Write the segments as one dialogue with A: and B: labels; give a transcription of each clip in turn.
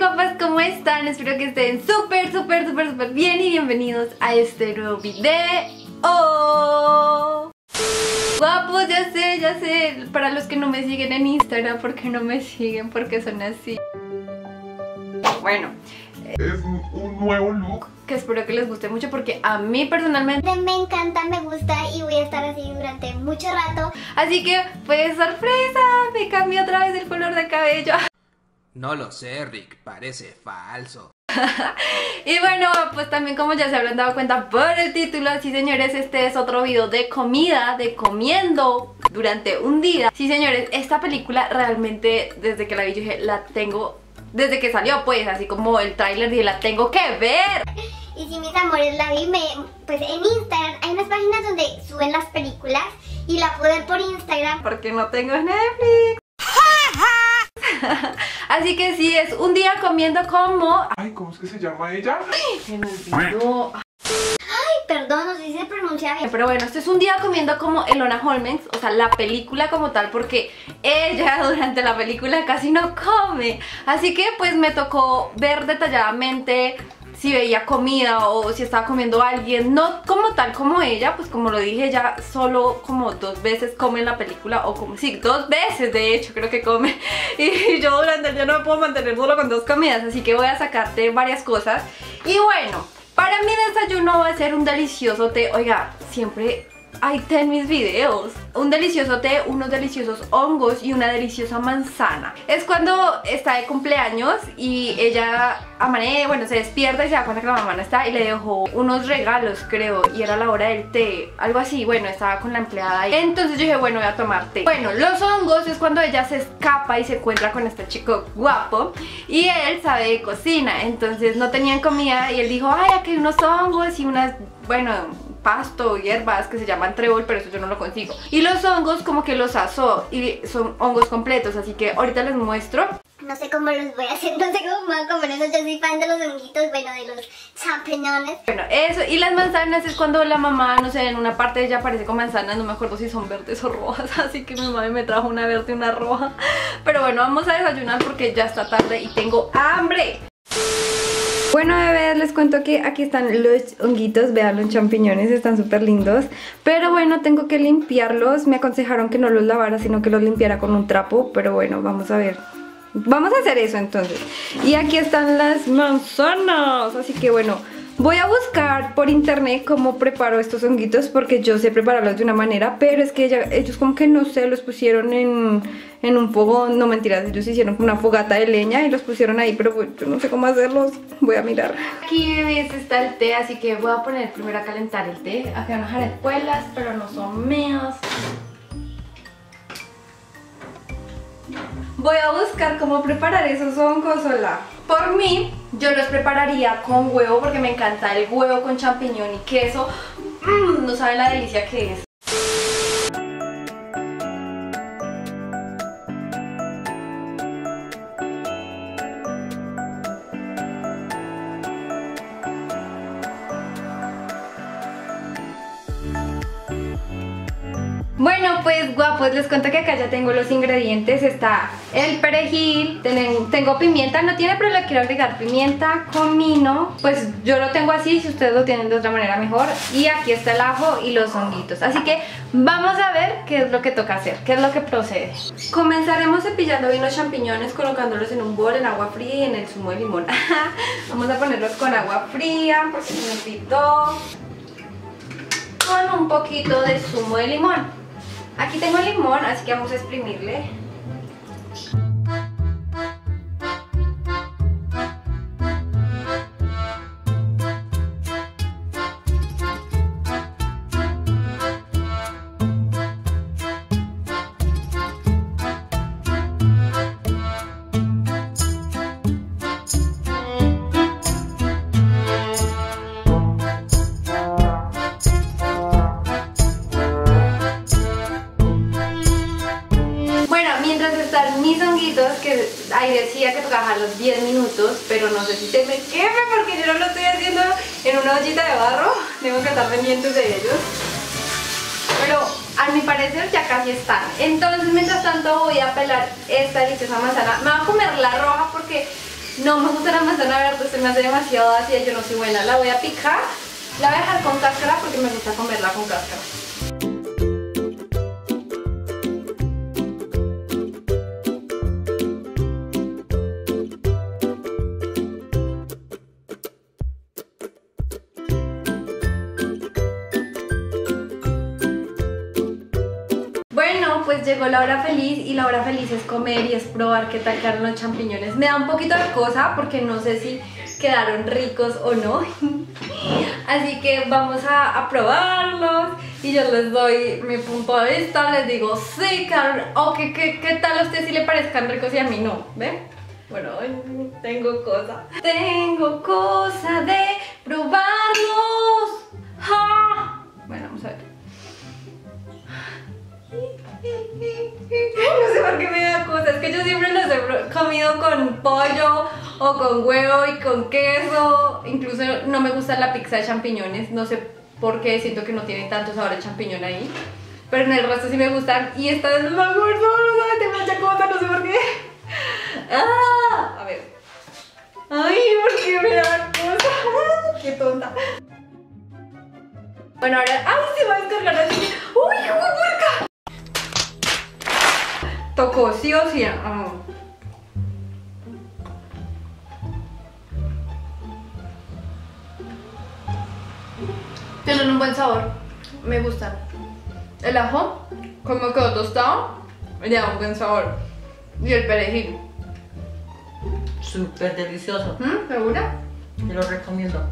A: guapas, ¿cómo están? Espero que estén súper bien y bienvenidos a este nuevo video. Guapos, ya sé, para los que no me siguen en Instagram, ¿por qué no me siguen? Porque son así. Bueno,
B: es un nuevo look
A: que espero que les guste mucho porque a mí personalmente
C: me encanta, me gusta y voy a estar así durante mucho rato.
A: Así que, pues, sorpresa, me cambié otra vez el color de cabello.
D: No lo sé, Rick, parece falso.
A: Y bueno, pues también como ya se habrán dado cuenta por el título, sí señores, este es otro video de comida, de comiendo durante un día. Sí señores, esta película realmente desde que la vi yo dije, la tengo, desde que salió pues, así como el tráiler dije, la tengo que ver.
C: Y si mis amores la vi, pues en Instagram hay unas páginas donde suben las películas y la puedo ver por Instagram.
A: Porque no tengo Netflix. Así que sí, es un día comiendo como...
B: Ay, ¿cómo es que se llama ella?
A: Se me olvidó.
C: Ay, perdón, no sé si se pronuncia bien.
A: Pero bueno, este es un día comiendo como Elona Holmes, o sea, la película como tal, porque ella durante la película casi no come. Así que pues me tocó ver detalladamente si veía comida o si estaba comiendo alguien, no como tal como ella, pues como lo dije, ella solo como 2 veces come en la película, o como, sí, 2 veces de hecho creo que come, y yo durante el día no me puedo mantener solo con 2 comidas, así que voy a sacarte varias cosas. Y bueno, para mi desayuno va a ser un delicioso té. Oiga, siempre hay té en mis videos. Un delicioso té, unos deliciosos hongos y una deliciosa manzana. Es cuando está de cumpleaños y ella se despierta y se da cuenta que la mamá no está y le dejó unos regalos, creo, y era la hora del té, algo así. Bueno, estaba con la empleada ahí. Entonces yo dije, bueno, voy a tomar té. Bueno, los hongos es cuando ella se escapa y se encuentra con este chico guapo y él sabe de cocina, entonces no tenían comida y él dijo, ay, aquí hay unos hongos y unas, bueno, pasto, hierbas que se llaman trébol, pero eso yo no lo consigo. Y los hongos como que los asó y son hongos completos, así que ahorita les muestro.
C: No sé cómo los voy a hacer, no sé cómo voy a comer eso. Yo soy fan de los honguitos, bueno, de los champiñones.
A: Bueno, eso, y las manzanas es cuando la mamá, no sé, en una parte de ella aparece con manzanas, no me acuerdo si son verdes o rojas, así que mi mamá me trajo una verde y una roja. Pero bueno, vamos a desayunar porque ya está tarde y tengo hambre. Bueno, bebés, les cuento que aquí están los honguitos, vean, los champiñones están súper lindos. Pero bueno, tengo que limpiarlos, me aconsejaron que no los lavara, sino que los limpiara con un trapo. Pero bueno, vamos a ver, vamos a hacer eso entonces. Y aquí están las manzanas, así que bueno, voy a buscar por internet cómo preparo estos honguitos, porque yo sé prepararlos de una manera, pero es que ellos como que no sé, los pusieron en un fogón, no mentiras, ellos hicieron una fogata de leña y los pusieron ahí, pero yo no sé cómo hacerlos, voy a mirar. Aquí, bebés, está el té, así que voy a poner primero a calentar el té. Acá unas arepuelas, pero no son mías. Voy a buscar cómo preparar esos hongos, hola. Por mí, yo los prepararía con huevo porque me encanta el huevo con champiñón y queso. No saben la delicia que es. Bueno, pues guapos, les cuento que acá ya tengo los ingredientes. Está el perejil, tengo pimienta, no tiene, pero le quiero agregar pimienta, comino. Pues yo lo tengo así, si ustedes lo tienen de otra manera mejor. Y aquí está el ajo y los honguitos. Así que vamos a ver qué es lo que toca hacer, qué es lo que procede. Comenzaremos cepillando bien los champiñones, colocándolos en un bol, en agua fría y en el zumo de limón. Vamos a ponerlos con agua fría, porque se me olvidó. Con un poquito de zumo de limón. Aquí tengo el limón, así que vamos a exprimirle. Que ahí decía que tocaba los 10 minutos, pero no sé si se me queme porque yo no lo estoy haciendo en una ollita de barro. Tengo que estar pendientes de ellos. Pero a mi parecer ya casi están. Entonces mientras tanto voy a pelar esta deliciosa manzana. Me voy a comer la roja porque No me gusta la manzana verde, se me hace demasiado ácida, yo no soy buena. La voy a picar, la voy a dejar con cáscara porque me gusta comerla con cáscara. Bueno, pues llegó la hora feliz y la hora feliz es comer y es probar qué tal quedaron los champiñones. Me da un poquito de cosa porque no sé si quedaron ricos o no. Así que vamos a probarlos y yo les doy mi punto de vista, les digo sí, quedaron, o qué tal a ustedes si le parezcan ricos y a mí no, ¿ven? Bueno, tengo cosa de probarlos. ¡Ja! Bueno, vamos a ver. No sé por qué me da cosa, es que yo siempre los he comido con pollo o con huevo y con queso. Incluso no me gusta la pizza de champiñones, no sé por qué, siento que no tiene tanto sabor de champiñón ahí. Pero en el resto sí me gustan y esta vez no me acuerdo, no sé, tengo mucha cosa, no sé por qué. ¡Ah! A ver. Ay, ¿por qué me da cosa? ¡Qué tonta! Bueno, ahora... ¡Ay, se va a descargar así! ¡Uy, hijo de puerca! Tocó, sí o sí. Tienen un buen sabor, me gustan. El ajo, como quedó tostado, le da un buen sabor. Y el perejil.
E: Súper delicioso.
A: ¿Segura?
E: Te lo recomiendo.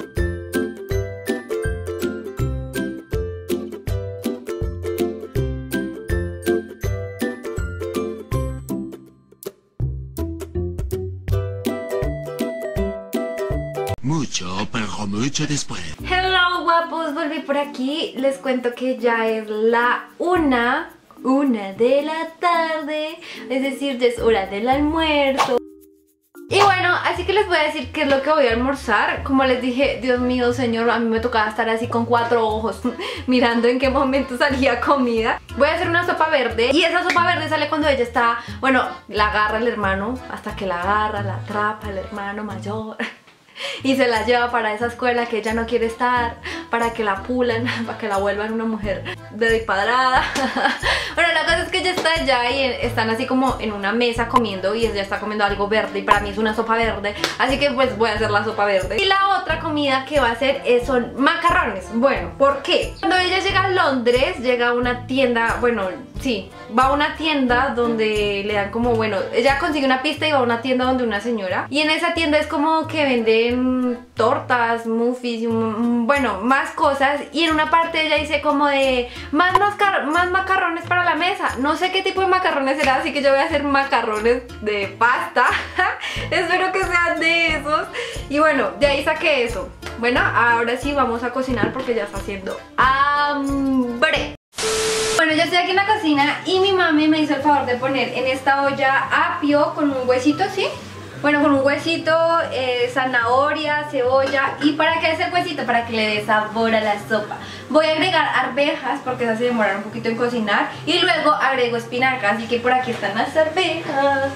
D: Mucho después.
A: Hello guapos, volví por aquí. Les cuento que ya es la una de la tarde, es decir, ya es hora del almuerzo. Y bueno, así que les voy a decir qué es lo que voy a almorzar. Como les dije, Dios mío, señor, a mí me tocaba estar así con 4 ojos mirando en qué momento salía comida. Voy a hacer una sopa verde y esa sopa verde sale cuando ella está, bueno, la agarra el hermano, hasta que la agarra, la atrapa el hermano mayor y se la lleva para esa escuela que ella no quiere estar, para que la pulan, para que la vuelvan una mujer despadrada. Bueno, la cosa es que ella está allá y están así como en una mesa comiendo y ella está comiendo algo verde y para mí es una sopa verde, así que pues voy a hacer la sopa verde. Y la otra comida que va a hacer son macarrones. Bueno, ¿por qué? Cuando ella llega a Londres, llega a una tienda, bueno, sí, va a una tienda donde le dan como, bueno, ella consigue una pista y va a una tienda donde una señora, y en esa tienda es como que venden tortas, muffins, bueno, más cosas, y en una parte ella dice como de más macarrones para la mesa. No sé qué tipo de macarrones será, así que yo voy a hacer macarrones de pasta. Espero que sean de esos. Y bueno, de ahí saqué eso. Bueno, ahora sí vamos a cocinar porque ya está haciendo hambre. Bueno, ya estoy aquí en la cocina y mi mami me hizo el favor de poner en esta olla apio con un huesito, ¿sí? Bueno, con un huesito, zanahoria, cebolla. ¿Y para qué es el huesito? Para que le dé sabor a la sopa. Voy a agregar arvejas porque esas se demoran un poquito en cocinar. Y luego agrego espinaca, así que por aquí están las arvejas.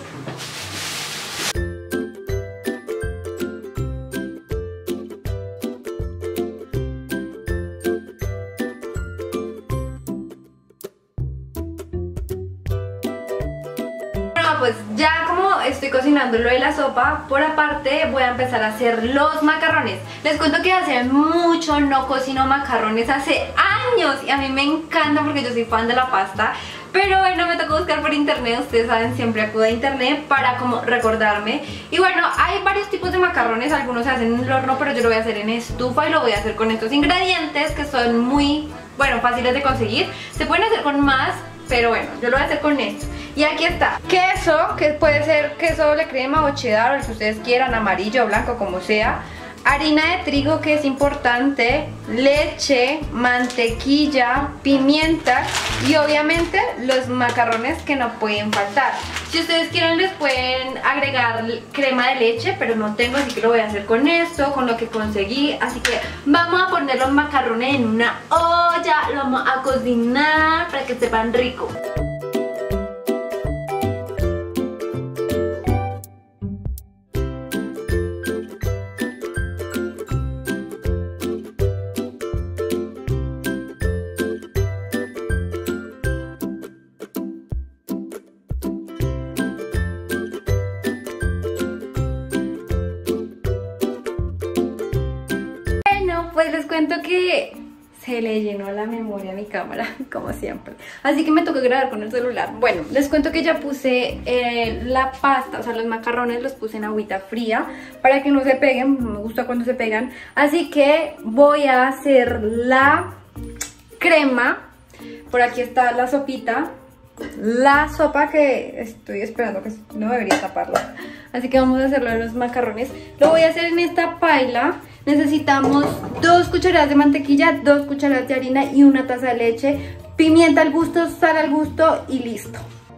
A: Pues ya como estoy cocinando lo de la sopa, por aparte voy a empezar a hacer los macarrones. Les cuento que hace mucho no cocino macarrones, hace años, y a mí me encanta porque yo soy fan de la pasta. Pero bueno, me tocó buscar por internet, ustedes saben, siempre acudo a internet para como recordarme. Y bueno, hay varios tipos de macarrones, algunos se hacen en el horno, pero yo lo voy a hacer en estufa y lo voy a hacer con estos ingredientes que son muy, bueno, fáciles de conseguir. Se pueden hacer con más, pero bueno, yo lo voy a hacer con esto. Y aquí está, queso, que puede ser queso doble crema o cheddar, o el que ustedes quieran, amarillo o blanco, como sea. Harina de trigo, que es importante, leche, mantequilla, pimienta y obviamente los macarrones, que no pueden faltar. Si ustedes quieren les pueden agregar crema de leche, pero no tengo, así que lo voy a hacer con esto, con lo que conseguí. Así que vamos a poner los macarrones en una olla, lo vamos a cocinar para que sepan rico. pues les cuento que se le llenó la memoria a mi cámara, como siempre. Así que me tocó grabar con el celular. Bueno, les cuento que ya puse la pasta, o sea, los macarrones los puse en agüita fría para que no se peguen. Me gusta cuando se pegan. Así que voy a hacer la crema. Por aquí está la sopita. La sopa que estoy esperando, que no debería taparla. Así que vamos a hacerlo en los macarrones. Lo voy a hacer en esta paila. Necesitamos 2 cucharadas de mantequilla, 2 cucharadas de harina y 1 taza de leche. Pimienta al gusto, sal al gusto y listo.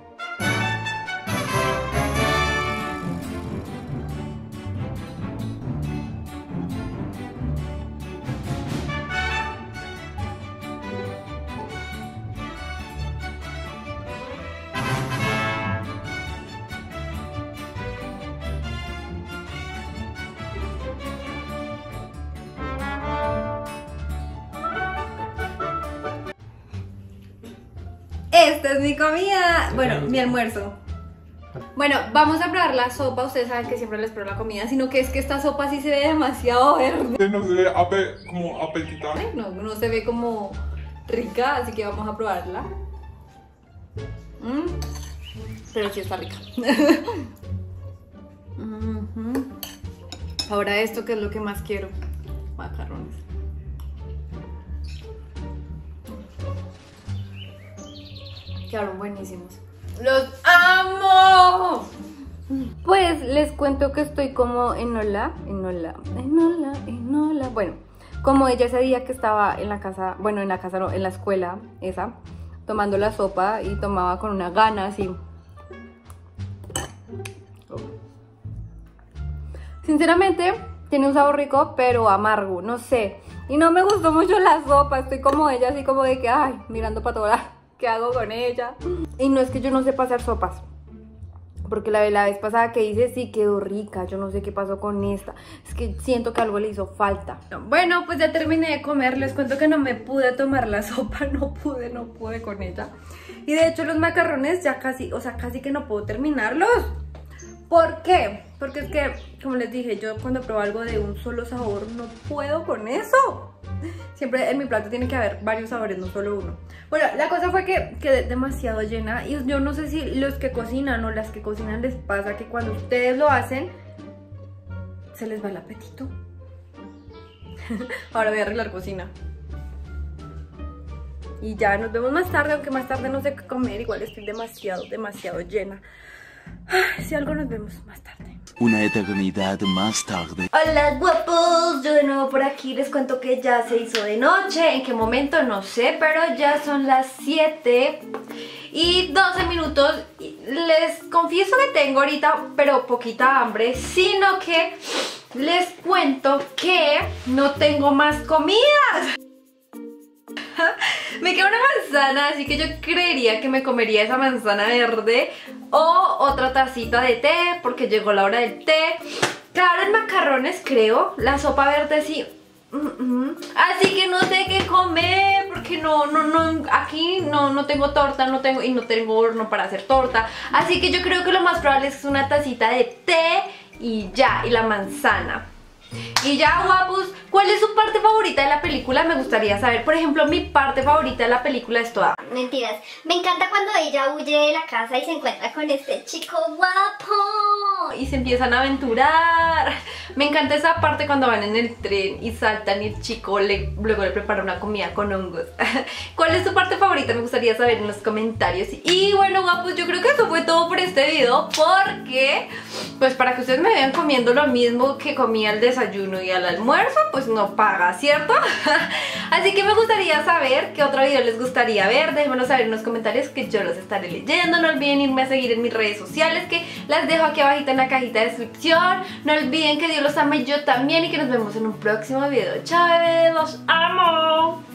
A: Esta es mi comida, bueno, mi almuerzo. Bueno, vamos a probar la sopa. Ustedes saben que siempre les pruebo la comida, sino que es que esta sopa sí se ve demasiado verde.
B: No se ve como apetitable.
A: No se ve como rica, así que vamos a probarla. Pero sí está rica. Ahora esto, que es lo que más quiero. Macarrones. Quedaron buenísimos. ¡Los amo! Pues les cuento que estoy como enola. Bueno, como ella ese día que estaba en la casa, bueno, en la casa no, en la escuela esa, tomando la sopa y tomaba con una gana así. Sinceramente, tiene un sabor rico, pero amargo, no sé. Y no me gustó mucho la sopa, estoy como ella, así como de que, ay, mirando para todas lados. ¿Qué hago con ella? Y no es que yo no sepa hacer sopas, porque la vez pasada que hice sí quedó rica. Yo no sé qué pasó con esta. Es que siento que algo le hizo falta. Bueno, pues ya terminé de comer. Les cuento que no me pude tomar la sopa. No pude con ella. Y de hecho los macarrones ya casi, o sea, casi que no puedo terminarlos. ¿Por qué? Porque es que, como les dije, yo cuando pruebo algo de un solo sabor no puedo con eso. Siempre en mi plato tiene que haber varios sabores, no solo uno. Bueno, la cosa fue que quedé demasiado llena. Y yo no sé si los que cocinan o las que cocinan les pasa que cuando ustedes lo hacen se les va el apetito. Ahora voy a arreglar cocina. Y ya nos vemos más tarde, aunque más tarde no sé qué comer. Igual estoy demasiado llena. Si algo, nos vemos más tarde.
F: Una eternidad más tarde.
A: Hola guapos, yo de nuevo por aquí. Les cuento que ya se hizo de noche. ¿En qué momento? No sé, pero ya son las 7 y 12 minutos. Les confieso que tengo ahorita, pero poquita hambre. Sino que les cuento que no tengo más comidas. Me queda una manzana, así que yo creería que me comería esa manzana verde o otra tacita de té, porque llegó la hora del té. Claro, en macarrones creo, la sopa verde sí. Así que no sé qué comer, porque aquí no tengo torta, no tengo horno para hacer torta. Así que yo creo que lo más probable es una tacita de té y ya, y la manzana. Y ya, guapos, ¿cuál es su parte favorita de la película? Me gustaría saber. Por ejemplo, mi parte favorita de la película es toda.
C: Mentiras. Me encanta cuando ella huye de la casa y se encuentra con este chico guapo.
A: Y se empiezan a aventurar. Me encanta esa parte cuando van en el tren y saltan y el chico luego le prepara una comida con hongos. ¿Cuál es su parte favorita? Me gustaría saber en los comentarios. Y bueno, guapos, yo creo que eso fue todo por este video, porque pues para que ustedes me vean comiendo lo mismo que comía al desayuno y al almuerzo, pues no paga, ¿cierto? Así que me gustaría saber qué otro video les gustaría ver. Déjenmelo saber en los comentarios, que yo los estaré leyendo. No olviden irme a seguir en mis redes sociales, que las dejo aquí abajito en la cajita de descripción. No olviden que Dios los ama y yo también, y que nos vemos en un próximo video. Chao, bebés, los amo.